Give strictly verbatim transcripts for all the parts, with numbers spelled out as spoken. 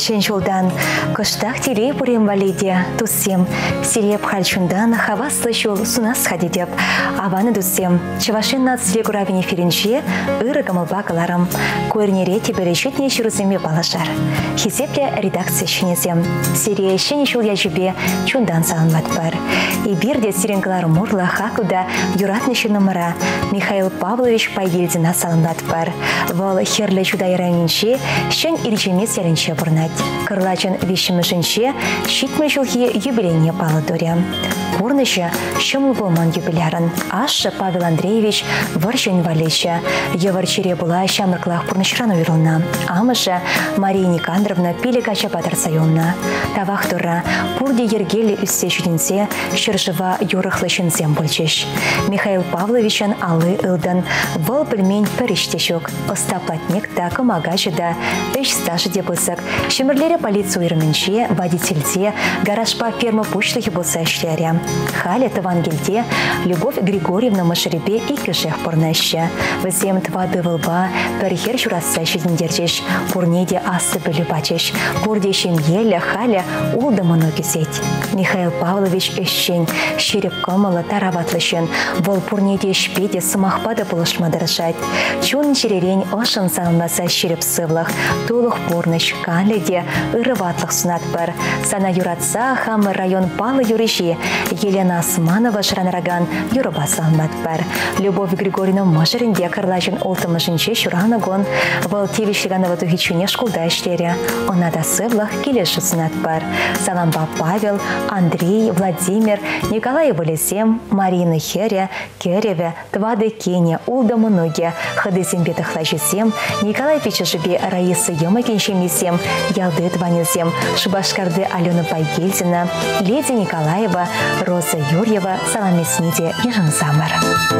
вишен жолдан, кыштақ тире бурем валиде, туссем, сиреп хальчундан хаваслы жол сунас хадидеп, аваны дуссем, чывашен нацле гуравине ференче, ыры гамылбакаларым, көрнере теберешетне шыруземе балашар. Хизепле редакция шинезем, сирие шене жол яжубе чундан салынват бар. И бирде сиренгалар мурла хакуда юратнышы номера Михаил Павлович Пайгельдина салынват бар. Вол херле чудайранинче, шен иржемес ялинче бурнать. Кырлачын вишімішінче, шитмі жылхи юбилейне палы доре. Курнышы шымыл болман юбилярын. Ашы Павел Андреевич варшын валече. Еварчире була шамырклах пурнышран уйрылна. Амышы Мария Никандровна пилегача батыр сайонна. Тавах тура пурде ергелі үссе жүдінсе, шыржыва юрықлышынсем бөлчеш. Михаил Павловичан алы ылдан, выл білмен піріштешок. Остаплатнек та кымагачы да, үш стажы де болсак, шымырлері полицию ирменче, водительде, гаражпа ферма пучлыхи болса эшлере. Халя Тавангельде, Любовь Григорьевна Машеребе и кишех порнаща. Візем твады вылба, перехер журасса шедіндерчеш, пурнеде асы білі бачеш, бурдешем елі халя улды мұны кесет. Михаил Павлович эшчен, шереп кымылы тараватлышын, вол пурнеде шпеде сымақпады бұлышмадырышать. Чун черерень ошын салынмаса шереп сывлық, тулық пурныш, канледе ырыватлық сунат бар. Сана юратса хамы район палы юриши, Елена Османова шранраган юрыба салынмат бар. Любовь Григорьевна Машеринде кырлачын олтымышынче шуранагон, вол тевишіганова тухичуне шкулда ішлері. Она да сывлық келеші сунат бар. Саламба Павел, Андрей, Владимир, Николай Валесем, Марина Херя, Кереве, Твады Кене, Улда Мунуге, Хадысембе Тахлачисем, Николай Печешебе Раиса Емакеншемисем, Ялды Тванезем, Шубашкарды Алена Пайгельдина, Леди Николаева, Роза Юрьева, Саламесниде Ежензамар.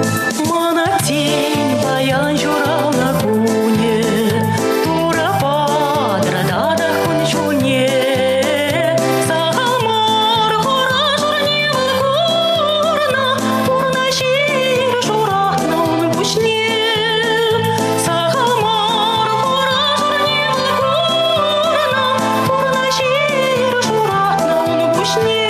Монатень баян журал на куне, тура падра дада хунчуне. Сахамар гора журне вагурна, пурна шир журатна он пушне. Сахамар гора журне вагурна, пурна шир журатна он пушне.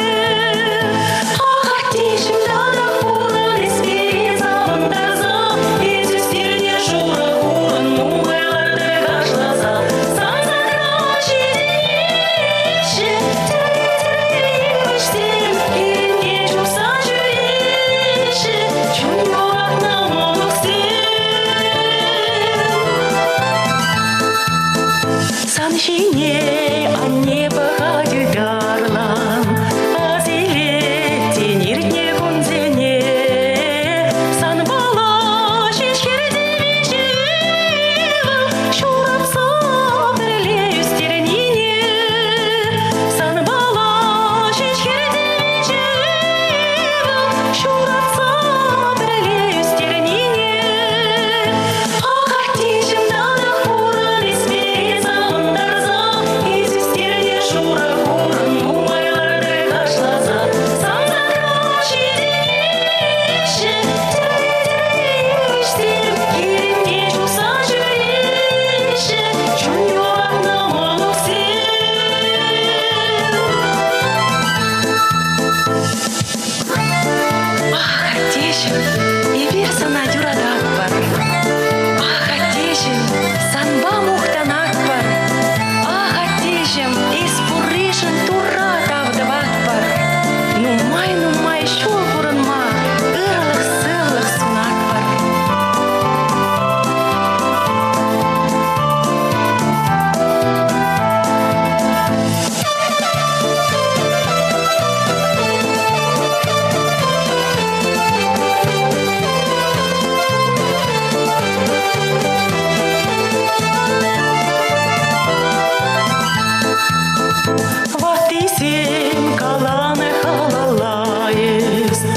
Каланы халалайыз,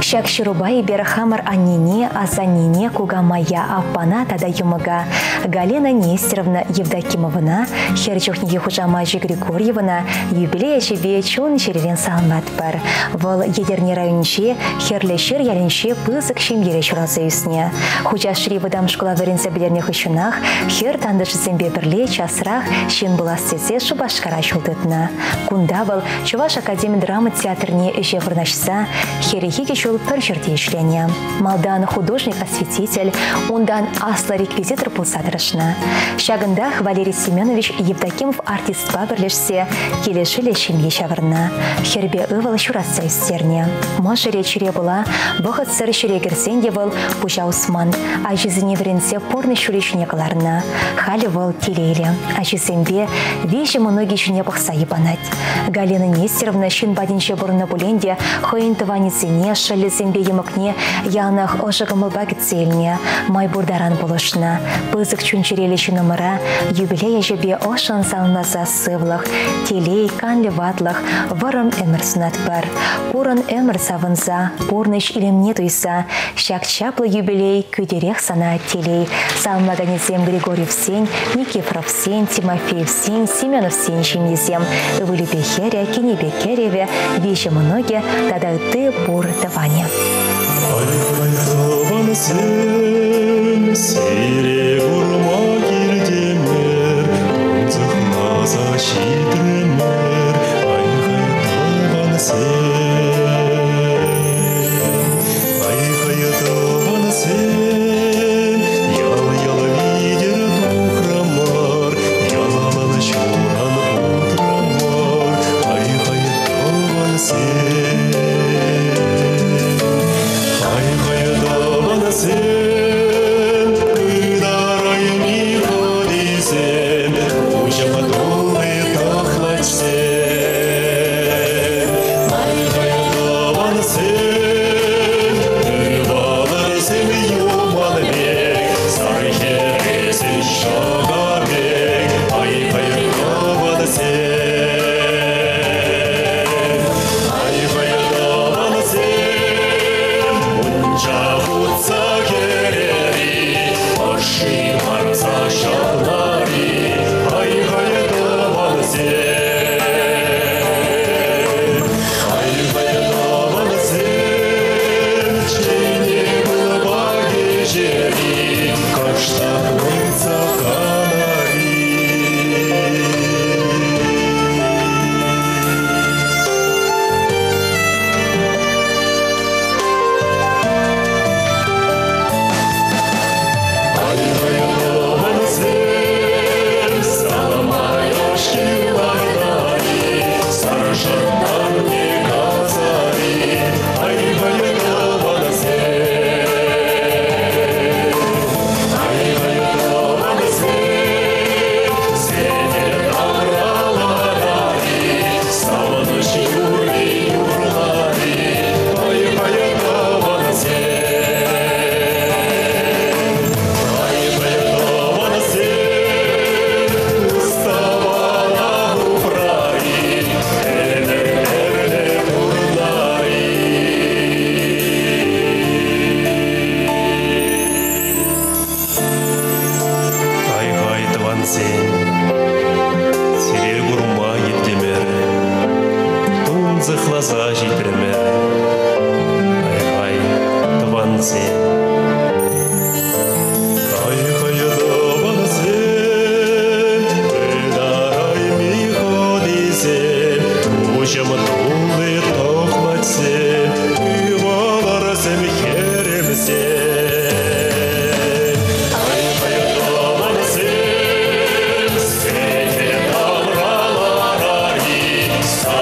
Шак шырубай берхамар аннине, азаннине куга моя аппана тада юмага. Галина Нестеровна Евдокимовна, херчухниге хужамажи Григорьевна, юбилея жебе чун червен салмат бар. Вол едерне районче, херлешер ялинче пызык шимгере чуразы үсне. Хуча шри выдам школа веренсе билерне хышунах, хер тандыш зембе бірле часрах, шин была стезе шубашкара чулдытна. Кунда был Чуваш академия драмы театрне эше вырнашса, херехиге чул пір жерде ішлене. Малдан художник-осветитель, ондан аслы реквизитор пулсадырышна. Шагындах Валерий Семенович Евдокимов артистпа бірлешсе, келешіле шимге шавырна. Хербе ывал шуратса үстерне. Моша речере была, бұғыт сыр шерегерсен де был Пужа Усман, а жизіне вренсе порны шуречіне кыларна. Халі был телейлі, а жизембе вежі многие жіне бұқса ебанать. Галина Нестеровна шин бадинче бұрына бұленде, хойын тываницене, шылі зембе емікне, янах ожығымыл багыцеліне, май бурдаран болышна. Пызык чунчерелі шынымыра, юбилея жебе ошан салына засывлық, телей, канлі ватлық, варым әмір сынат бар. Урын әмір савынза, порныш илемне туйса, шак чаплы юбилей, күдерек сана телей. Салмаганезем Григорьев сень, Никифоров сень, Тимофеев сень, Семенов сень жемезем, Вылепе херя, Кенебе кереве, вещи многие, тогда ты бур даване.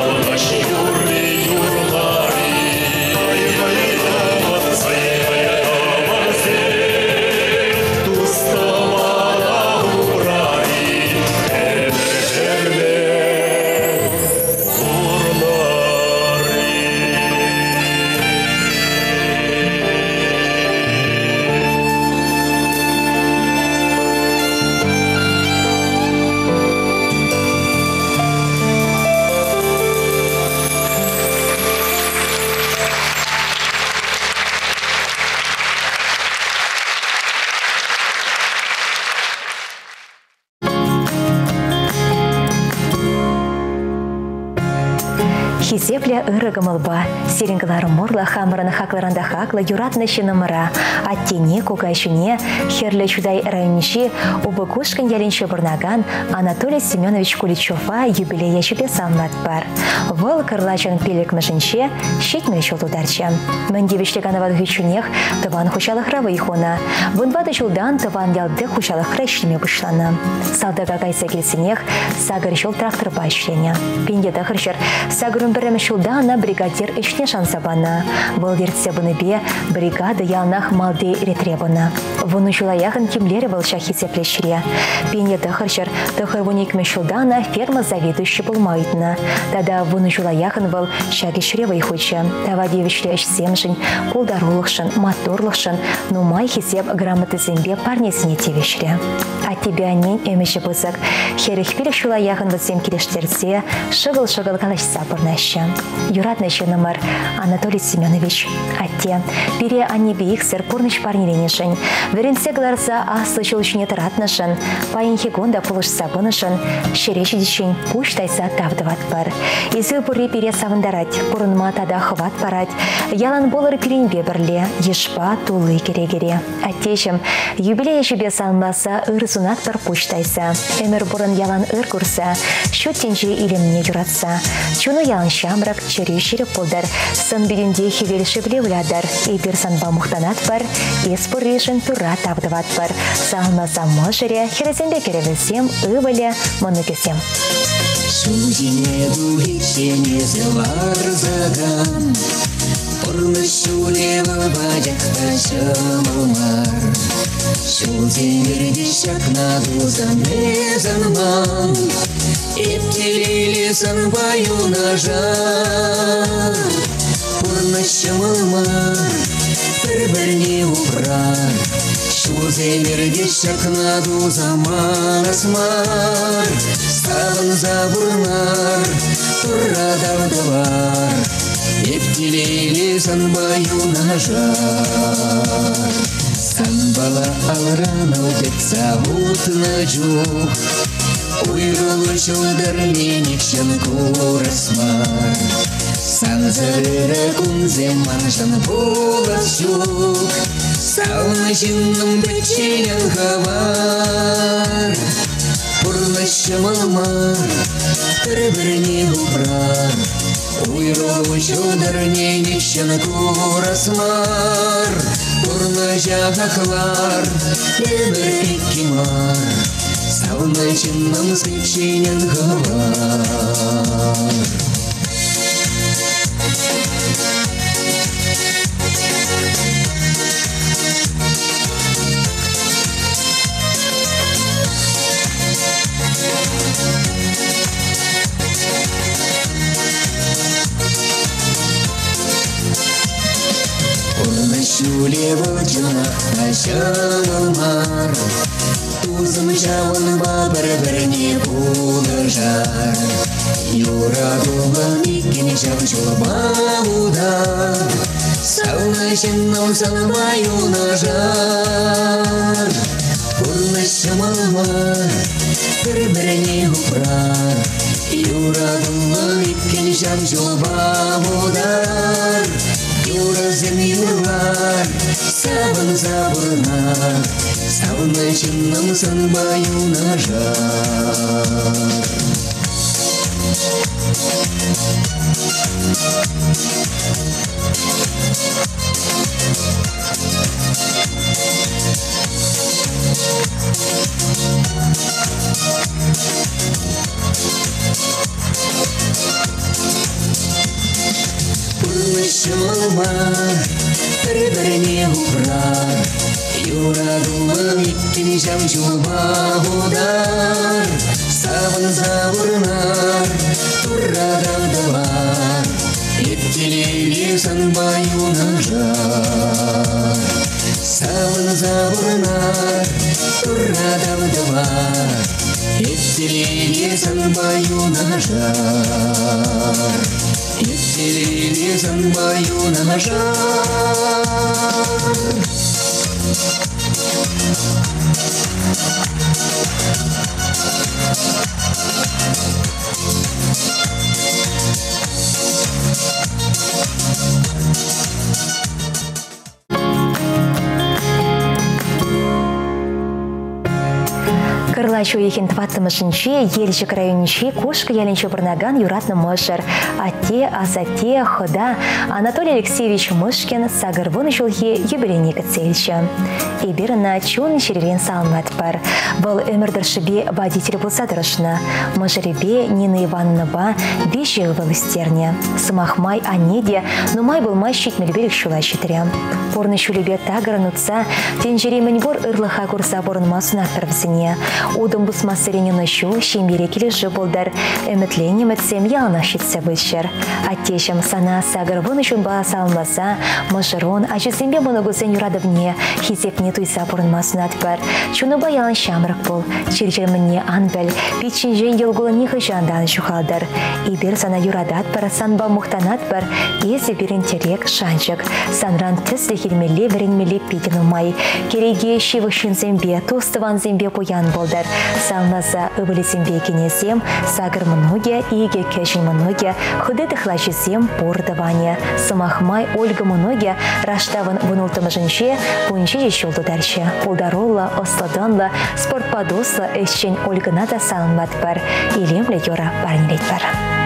Юрли, юрлари, ай, ай, ай, ай, ай, ай, ай, Пире ырыгымылба, сиренгалары морла хамырын хакларанда хакла юратны шынымыра, аттене кугайшыне, херлі чудай райониши, убыкушкан ялинші бурнаган Анатолий Семенович Куличова юбилея шипе самлат бар. Вол кырлачын пелек мышынче, щитмей шолтударчы. Мендевиштеганова гычунех, тыван хучалых равы ихона. Вунбады чулдан тыван ялды хучалых крайшыме бұшланы. Салдага кайса келсенех, сагыр шол трактор байшлене. Пенде дахыршыр, сагырын бірім шулдана бригадир ішне шансабана. Вол вертсе бе бригада ялнах малды ретребана. Вуну жулаяхын кемлері был шахи сеплешіре. Пенде дахыршыр, дахыр вуникме шулдана ферма заведующий болмайтына. Тада вуну жулаяхын был шаги шревай хоча. Тава девичле эш семшін, колдарулықшын, моторлықшын, ну май хисеп грамоты зембе парнесіне тевешре. А тебя нен эмеші бұзық. Херіх пелі шулаяхын візем келештерсе, шығыл-шығыл қалашса бұрнаща. Юратнышы номер Анатолий Семенович. Атте, бере аннебейік сір порныш парнеленешін. Веренсе гларса аслы шылышыне тұратнышын, пайынхи гонда пұлышса бұнышын, шереші дешін пуштайса тавдыват бар. Езі бұры бере савындарат, бұрынма тада хват парат, ялан болыр перенбе бірле, ешпа тулы керегере. Аттешім, юбилея жібе салынласа ырзунат бір пуштайса, әмір бұрын ялан ыр көрса, шөттенже илемне юратса, чуны ялан шамрак чере шеріп болдар, сын белінде хевелші біле улядар, ебір санба мұқтанат бар, ес бұррешін тұра тавдыват бар, салынласа можыре, херезенбе керевілсем, ывыле, мұны кесем. Шузине дугичене зелар заган, Порны шулева бадякта шамалмар. Шузинерде шакна дузан мезанман, Эптелели санбаю нажар. Порны шамалмар, бір-бірне убрар, Шузинерде шакна дузаман асмар. Савын забурнар, тура давдавар, Ептелели санбаю нажар. Санбала алранау деп савут на джух, Уйрулы шылдырленек шын курасмар. Санзыры кунзем маншан болас жук, Сауны жинным бітченен хавар. Пұрлышымылмар, бір-біріне ұпрар, Уйролы жылдырне нешін курасмар. Пұрлы жағақлар, өмір пеккемар, Сауны жинным бітченен хавар. Шулева джунақта шамалмар, Тузым жауынба бір-біріне бұлыжар. Юрадуған икен жау жолба удар, Сауны жиннау салмаю нажар. Пұрлы шамалмар, бір-біріне ұпрар, Юрадуған икен жау жолба удар. Юразым юрлар, савын забырнар, Савны жинным санбаю нажар. Шамалмар, бір-біріне ұпрар, Юрадулы иттен жам жолба удар. Савын забырнар, тура давдалар, Ептелели санбаю нажар. Савын забырнар, тура давдалар, Ептелели санбаю нажар. Ептелели санбаю нажар. Кырлачу ехен тваттымышынче, Елжик районниче кошка яленче бұрнаган юратны мышыр. Ате, азате, хода Анатолий Алексеевич Мышкин сагырвын жылхе юбилейне кіцелші. Иберіна чуын шерелен салынат бар. Бұл өмірдіршібе водитель болса дұрышына. Мыжыребе Нина Ивановна ба беші ғывыл істерне. Сымахмай анеде, нумай болмай щитмелбелік шула щитря. Порны шулебе тагырын ұтса, тенжеремін бор ырлыха курса борынмасын ақтырвзіне. Удым бұсмасы шу, шембере келеші болдар. Үмітлене мүтсем ялына шетсе бөлшір. Аттешім сана сағырвын үшін бала салынмаса, мұжырон ажызембе мұны көзен юрадывне, хизепне туйса бұрынмасын атпар. Чуны баялын шамрық бол, черчерміне анбіл, печін жен елгулы нехы жандан шухалдар. Ибер сана юрадат бар, санба мұқтанат бар, езі берін терек шанчық. Санран тіс лехелмелі веренмелі петін умай. Кереге шеві шынзембе, тостыван зембе поян болдар. Салнаса ывылесембе кенесем, сагыр многе, иге кешін многе, худеты хлачесем пордаване. Сымахмай Ольга многе, раштавын вынылтымыжынше, пунче ешолды дальше. Полдаролла, осладанла, спортпадосла, эшчен Ольгына да салынмат бар. Илемле йора барнелет бар.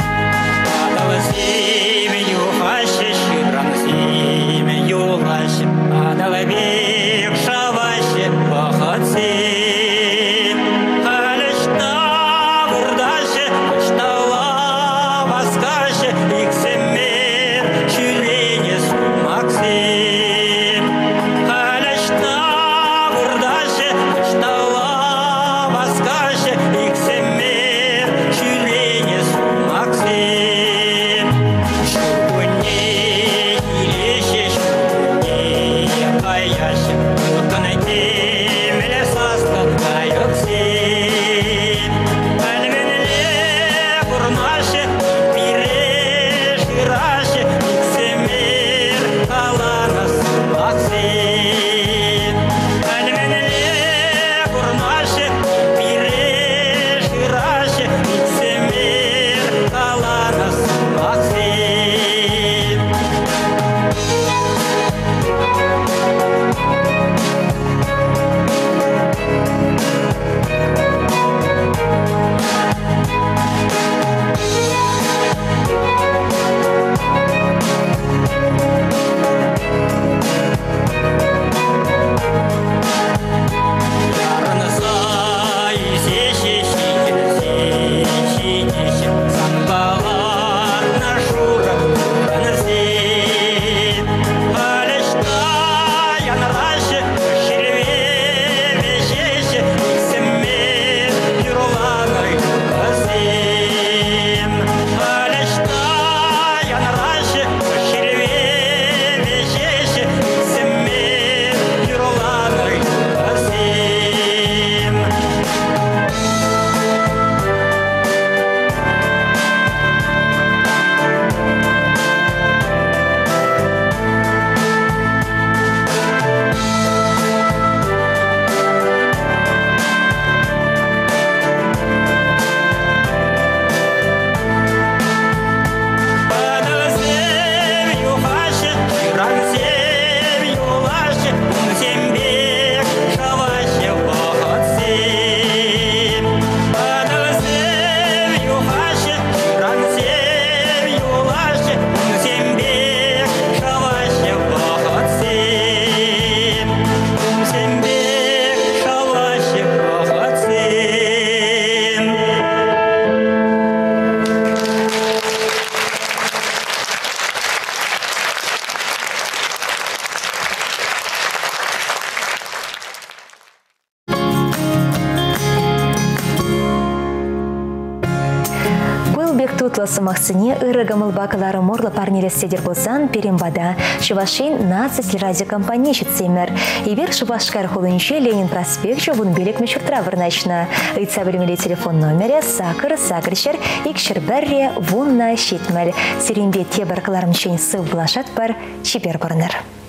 Тутласымақсыне ырыгамыл бакалары морлы парнелесседер болсан перембада Шывашин нацать радиокомпания щитсемер. Ибер Шывашкар холынче Ленин проспект жобун белек мечуртра вырначна. Ыйца білімелі телефон номере сакыр сакырчер икшір бәрре вунна щитмел. Серенбе те баркаларым чейн сыл булашат бар чипер барнер.